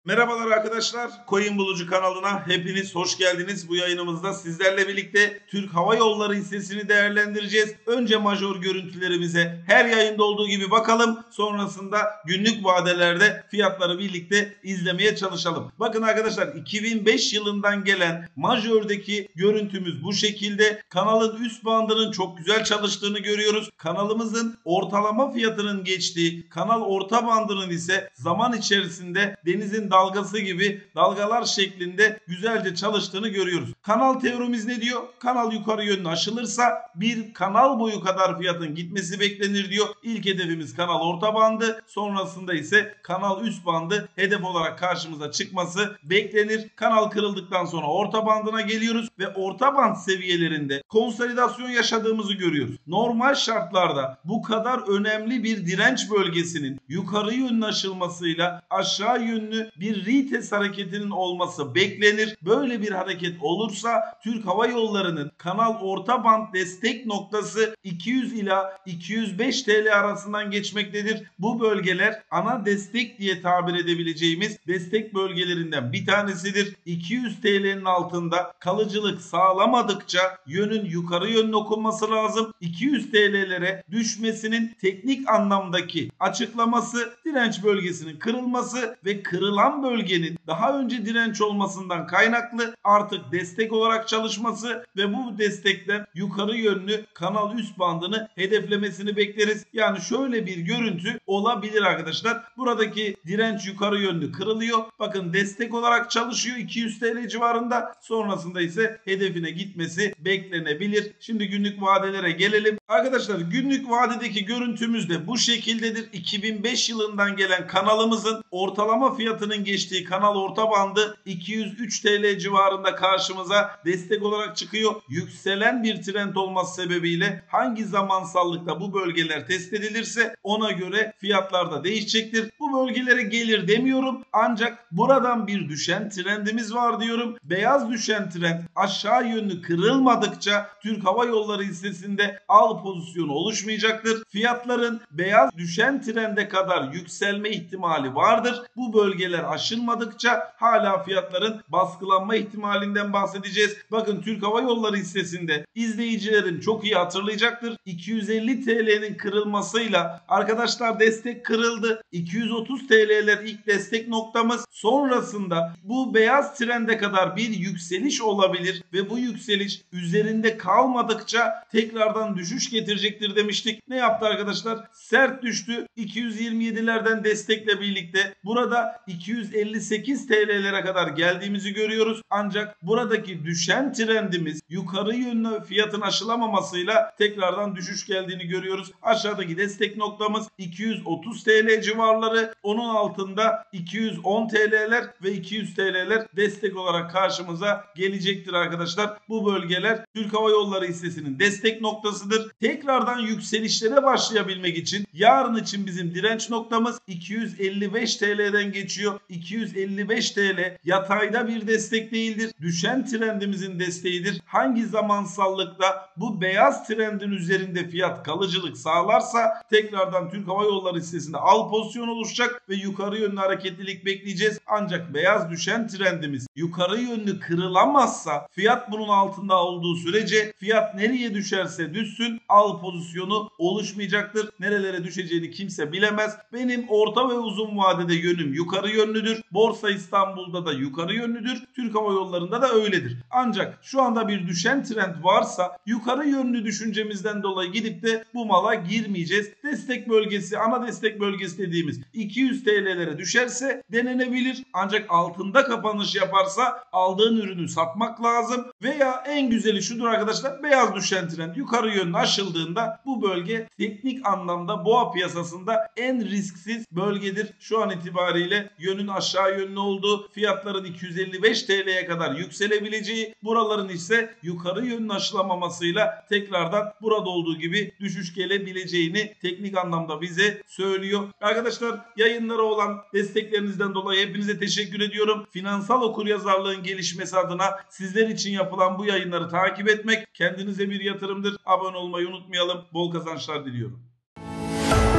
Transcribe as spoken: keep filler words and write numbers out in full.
Merhabalar arkadaşlar, Coin Bulucu kanalına hepiniz hoş geldiniz. Bu yayınımızda sizlerle birlikte Türk Hava Yolları hissesini değerlendireceğiz. Önce major görüntülerimize her yayında olduğu gibi bakalım. Sonrasında günlük vadelerde fiyatları birlikte izlemeye çalışalım. Bakın arkadaşlar, iki bin beş yılından gelen majördeki görüntümüz bu şekilde. Kanalın üst bandının çok güzel çalıştığını görüyoruz. Kanalımızın ortalama fiyatının geçtiği, kanal orta bandının ise zaman içerisinde denizin dalgası gibi dalgalar şeklinde güzelce çalıştığını görüyoruz. Kanal teorimiz ne diyor? Kanal yukarı yönlü aşılırsa bir kanal boyu kadar fiyatın gitmesi beklenir diyor. İlk hedefimiz kanal orta bandı, sonrasında ise kanal üst bandı hedef olarak karşımıza çıkması beklenir. Kanal kırıldıktan sonra orta bandına geliyoruz ve orta band seviyelerinde konsolidasyon yaşadığımızı görüyoruz. Normal şartlarda bu kadar önemli bir direnç bölgesinin yukarı yönlü aşılmasıyla aşağı yönlü bir retest hareketinin olması beklenir. Böyle bir hareket olursa Türk Hava Yolları'nın kanal orta band destek noktası iki yüz ila iki yüz beş T L arasından geçmektedir. Bu bölgeler ana destek diye tabir edebileceğimiz destek bölgelerinden bir tanesidir. iki yüz T L'nin altında kalıcılık sağlamadıkça yönün yukarı yönlü okunması lazım. iki yüz T L'lere düşmesinin teknik anlamdaki açıklaması direnç bölgesinin kırılması ve kırılan bölgenin daha önce direnç olmasından kaynaklı artık destek olarak çalışması ve bu destekten yukarı yönlü kanal üst bandını hedeflemesini bekleriz. Yani şöyle bir görüntü olabilir arkadaşlar. Buradaki direnç yukarı yönlü kırılıyor. Bakın destek olarak çalışıyor iki yüz T L civarında. Sonrasında ise hedefine gitmesi beklenebilir. Şimdi günlük vadelere gelelim. Arkadaşlar günlük vadedeki görüntümüz de bu şekildedir. iki bin beş yılından gelen kanalımızın ortalama fiyatının geçtiği kanal orta bandı iki yüz üç T L civarında karşımıza destek olarak çıkıyor. Yükselen bir trend olması sebebiyle hangi zamansallıkta bu bölgeler test edilirse ona göre fiyatlar da değişecektir. Bu bölgelere gelir demiyorum, ancak buradan bir düşen trendimiz var diyorum. Beyaz düşen trend aşağı yönlü kırılmadıkça Türk Hava Yolları hissesinde al pozisyonu oluşmayacaktır. Fiyatların beyaz düşen trende kadar yükselme ihtimali vardır. Bu bölgeler aşılmadıkça hala fiyatların baskılanma ihtimalinden bahsedeceğiz. Bakın Türk Hava Yolları hissesinde izleyicilerim çok iyi hatırlayacaktır. iki yüz elli T L'nin kırılmasıyla arkadaşlar destek kırıldı. iki yüz otuz T L'ler ilk destek noktamız. Sonrasında bu beyaz trende kadar bir yükseliş olabilir ve bu yükseliş üzerinde kalmadıkça tekrardan düşüş getirecektir demiştik. Ne yaptı arkadaşlar? Sert düştü. iki yüz yirmi yedilerden destekle birlikte burada iki yüz elli sekiz T L'lere kadar geldiğimizi görüyoruz. Ancak buradaki düşen trendimiz yukarı yönlü fiyatın aşılamamasıyla tekrardan düşüş geldiğini görüyoruz. Aşağıdaki destek noktamız iki yüz otuz T L civarları. Onun altında iki yüz on T L'ler ve iki yüz T L'ler destek olarak karşımıza gelecektir arkadaşlar. Bu bölgeler Türk Hava Yolları hissesinin destek noktasıdır. Tekrardan yükselişlere başlayabilmek için yarın için bizim direnç noktamız iki yüz elli beş T L'den geçiyor. iki yüz elli beş T L yatayda bir destek değildir. Düşen trendimizin desteğidir. Hangi zamansallıkta bu beyaz trendin üzerinde fiyat kalıcılık sağlarsa tekrardan Türk Hava Yolları hissesinde al pozisyon oluşacak ve yukarı yönlü hareketlilik bekleyeceğiz. Ancak beyaz düşen trendimiz yukarı yönlü kırılamazsa, fiyat bunun altında olduğu sürece fiyat nereye düşerse düşsün al pozisyonu oluşmayacaktır. Nerelere düşeceğini kimse bilemez. Benim orta ve uzun vadede yönüm yukarı yönlüdür. Borsa İstanbul'da da yukarı yönlüdür. Türk Hava Yolları'nda da öyledir. Ancak şu anda bir düşen trend varsa yukarı yönlü düşüncemizden dolayı gidip de bu mala girmeyeceğiz. Destek bölgesi, ana destek bölgesi dediğimiz iki yüz T L'lere düşerse denenebilir. Ancak altında kapanış yaparsa aldığın ürünü satmak lazım. Veya en güzeli şudur arkadaşlar, beyaz düşen trend yukarı yönlü aşıldığında bu bölge teknik anlamda boğa piyasasında en risksiz bölgedir. Şu an itibariyle yönün aşağı yönlü olduğu, fiyatların iki yüz elli beş T L'ye kadar yükselebileceği, buraların ise yukarı yönlü aşılamamasıyla tekrardan burada olduğu gibi düşüş gelebileceğini teknik anlamda bize söylüyor. Arkadaşlar yayınlara olan desteklerinizden dolayı hepinize teşekkür ediyorum. Finansal okuryazarlığın gelişmesi adına sizler için yapılan bu yayınları takip etmek kendinize bir yatırımdır. Abone olmayı unutmayalım. Bol kazançlar diliyorum.